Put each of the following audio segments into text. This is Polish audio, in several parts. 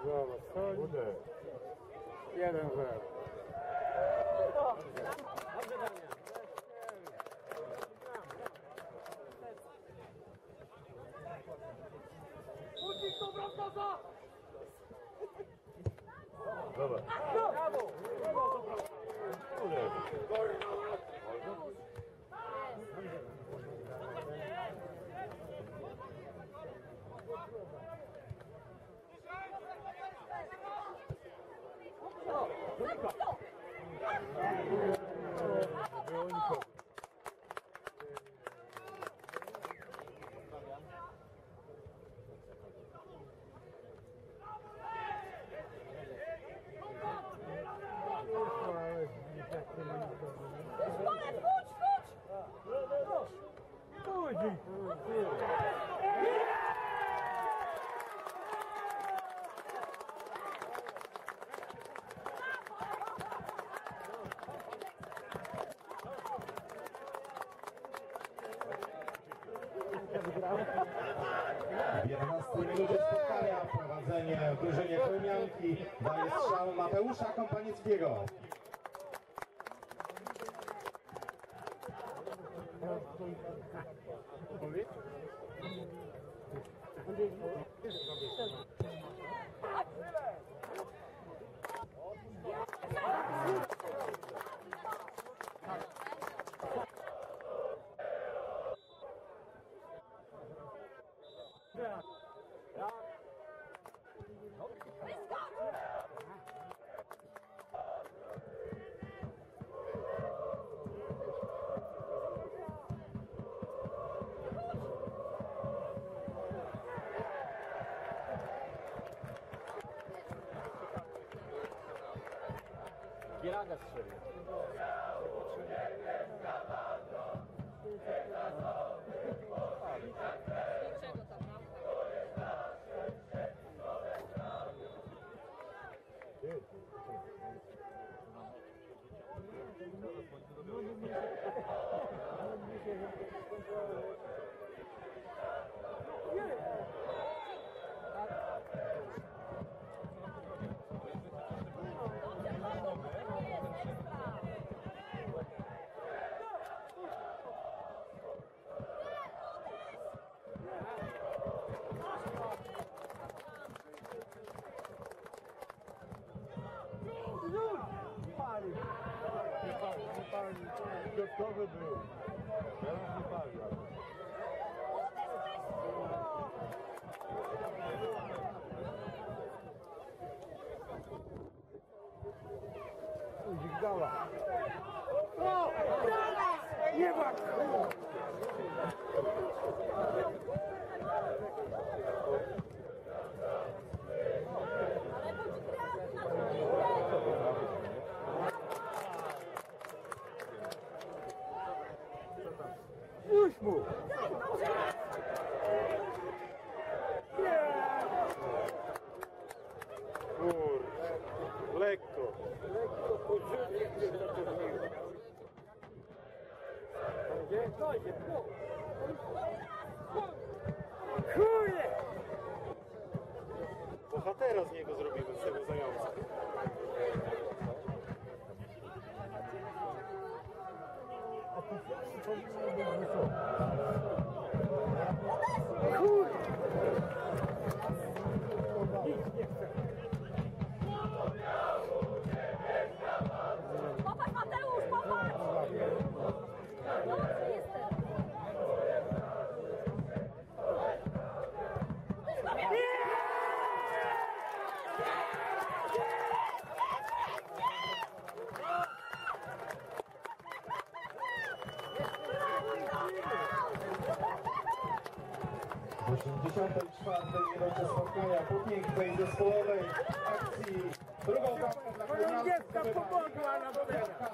Zobacz, co? 1-0. Ucisk to bramkarza! Dobra. Brawo! W 11 minucie spotkania prowadzenie w drużynie Chełmianki daje strzał Mateusza Kompanieckiego. Gieraga strzelił. Czego tam bramka? Gotowy był. Teraz nie pali. Udźwigała. O! Nie ma! Puść mu! Kurczę, lekko. Lekko podrzucić się za to miło. Gdzie? Dojdzie, Kurde! Bohatera z niego zrobimy, z tego zająca. A tu powinno być wysoko. Kurde! Nic nie chce. Popatrz Mateusz, popatrz! Dobrze jestem. W 84 minucie spotkania po pięknej zespołowej akcji drugą bramkę dla Chorągiewka pomogła na Boberka.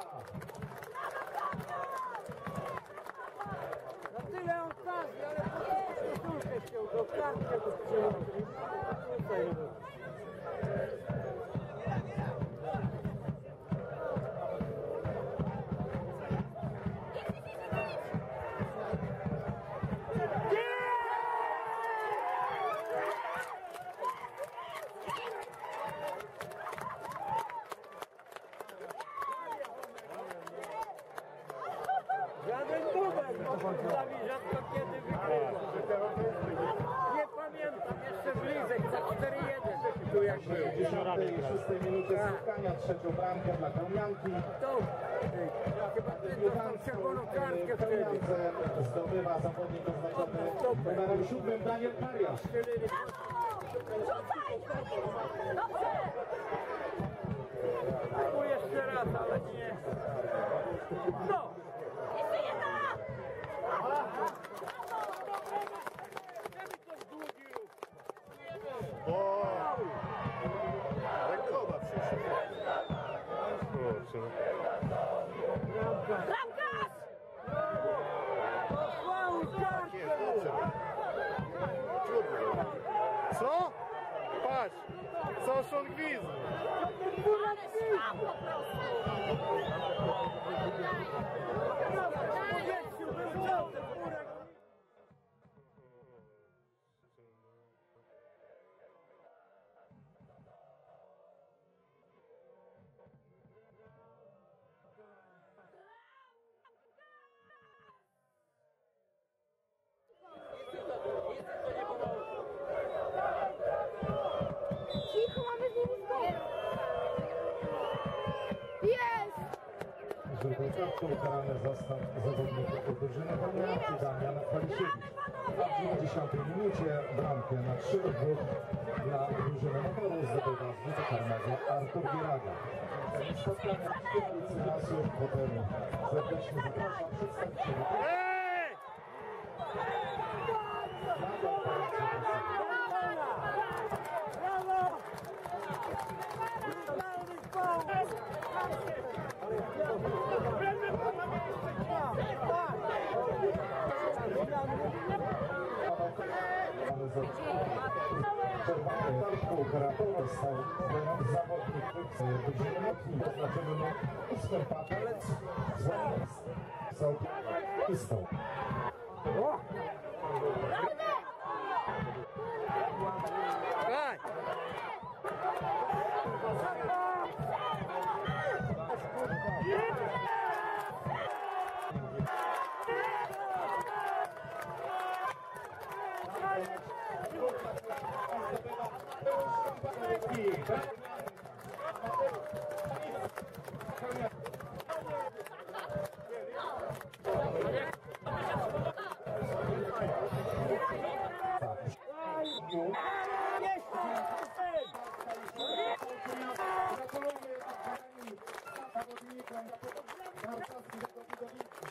Na tyle okazji, ale po koszulkę chciał, do kartkę go strzelił. Prawie rzadko kiedy wygrywa. Nie pamiętam, jeszcze bliżej, za 4-1 tu jak był. W 66 minucie spotkania trzecią bramkę dla Chełmianki. To, chyba ty dostał czerwoną kartkę wtedy. Chełmiance zdobywa zawodnik oznaczony numerem 7 Daniel Kariasz. Rzucaj! Dobrze! Tu jeszcze raz, ale nie. No! Jeszcze jedna! Rekowa przyszedł. Kurczę. Bramkarz! Faul, kartkę! Co? Patrz! Co szon gwizd? Ale szłam po prostu! Powietrzu, był ciągle w górę. Cicho, mamy z nimi zgodę. Jest! Żółtą kartką ukarany został zawodnik drużyny Chełmianki Damian Walisiewicz. W 90 minucie bramkę na 3-2 dla drużyny Motoru zdobywa z rzutu karnego Artur Gieraga. Spotkania w Świetlicy Lasów Hotelu. Serdecznie zapraszam przedstawicieli. Ej! Brawo! Totalny faul! Czerwony kartką karatowy stał zawodnik drużyny Motni oznaczony 8 patalec z istą. Daj! Gratuluję zawodnikom,